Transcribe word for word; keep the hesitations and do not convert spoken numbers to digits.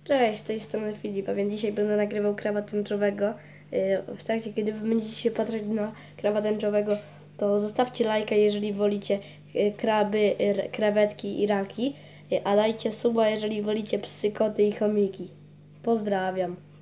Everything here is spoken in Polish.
Cześć, z tej strony Filip, a więc dzisiaj będę nagrywał krawa tęczowego. W trakcie, kiedy wy będziecie się patrzeć na krawa tęczowego, to zostawcie lajka, jeżeli wolicie kraby, krewetki i raki, a dajcie suba, jeżeli wolicie psy, koty i chomiki. Pozdrawiam.